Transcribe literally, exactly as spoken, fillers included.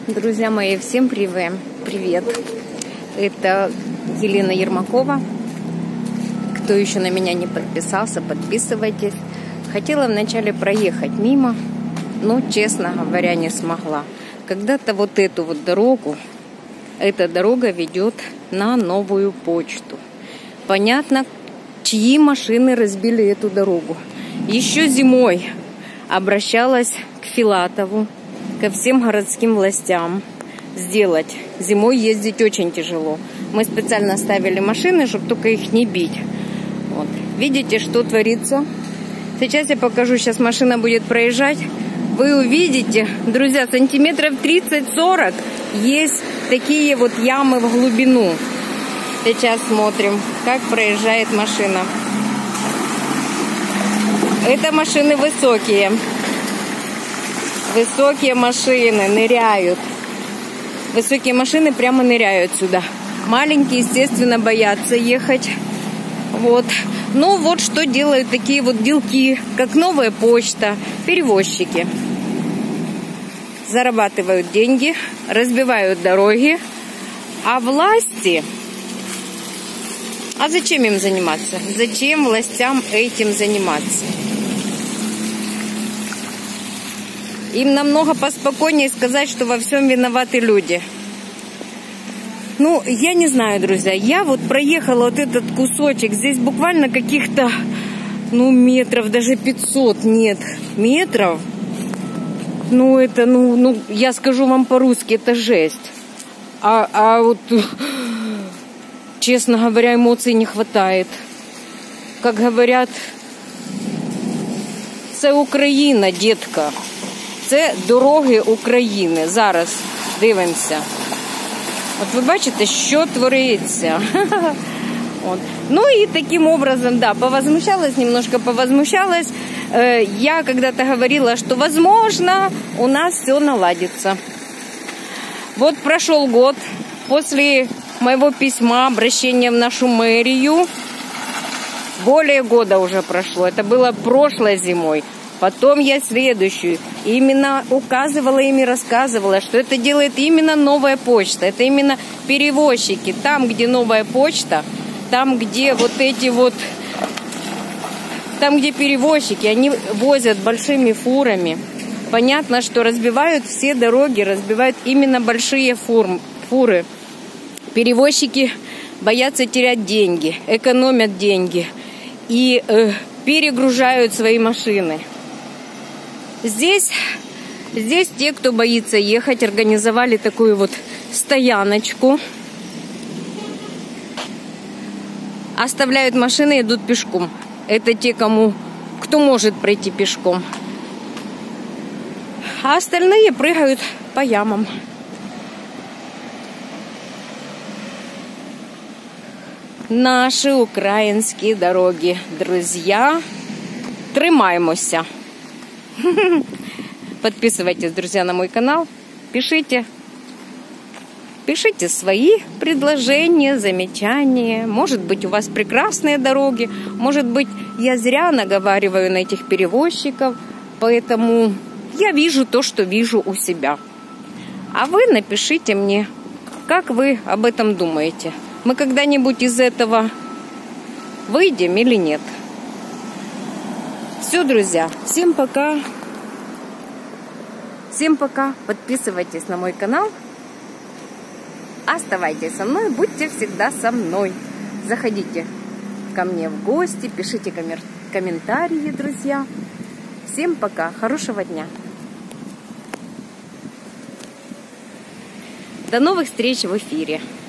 Друзья мои, всем привет! Привет! Это Елена Ермакова. Кто еще на меня не подписался, подписывайтесь. Хотела вначале проехать мимо, но, честно говоря, не смогла. Когда-то вот эту вот дорогу, эта дорога ведет на Новую почту. Понятно, чьи машины разбили эту дорогу. Еще зимой обращалась к Филатову, ко всем городским властям сделать. Зимой ездить очень тяжело. Мы специально ставили машины, чтобы только их не бить. Вот. Видите, что творится? Сейчас я покажу, сейчас машина будет проезжать. Вы увидите, друзья, сантиметров тридцать-сорок есть такие вот ямы в глубину. Сейчас смотрим, как проезжает машина. Это машины высокие. Высокие машины ныряют. Высокие машины прямо ныряют сюда. Маленькие, естественно, боятся ехать. Вот. Ну вот что делают такие вот делки, как Новая почта, перевозчики. Зарабатывают деньги, разбивают дороги. А власти... А зачем им заниматься? Зачем властям этим заниматься? Им намного поспокойнее сказать, что во всем виноваты люди. Ну, я не знаю, друзья. Я вот проехала вот этот кусочек. Здесь буквально каких-то, ну, метров, даже пятьсот, нет, метров. Ну, это, ну, ну я скажу вам по-русски, это жесть. А, а вот, честно говоря, эмоций не хватает. Как говорят, це Україна, детка. Це дороги України. Зараз дивимося. От ви бачите, що твориться. От. Ну и таким образом, да, повозмущалась, немножко повозмущалась. Я когда-то говорила, что возможно у нас все наладится. Вот прошел год после моего письма, обращения в нашу мэрию. Более года уже прошло. Это было прошлой зимой. Потом я следующую. Именно указывала им и рассказывала, что это делает именно Новая почта. Это именно перевозчики. Там, где Новая почта, там, где вот эти вот... Там, где перевозчики, они возят большими фурами. Понятно, что разбивают все дороги, разбивают именно большие фур, фуры. Перевозчики боятся терять деньги, экономят деньги и э, перегружают свои машины. Здесь, здесь те, кто боится ехать, организовали такую вот стояночку. Оставляют машины и идут пешком. Это те, кому, кто может пройти пешком. А остальные прыгают по ямам. Наши украинские дороги, друзья, тримаємося. Подписывайтесь, друзья, на мой канал. Пишите. Пишите свои предложения, замечания. Может быть, у вас прекрасные дороги. Может быть, я зря наговариваю на этих перевозчиков. Поэтому я вижу то, что вижу у себя. А вы напишите мне, как вы об этом думаете. Мы когда-нибудь из этого выйдем или нет? Все, друзья, всем пока. Всем пока. Подписывайтесь на мой канал. Оставайтесь со мной. Будьте всегда со мной. Заходите ко мне в гости. Пишите комментарии, друзья. Всем пока. Хорошего дня. До новых встреч в эфире.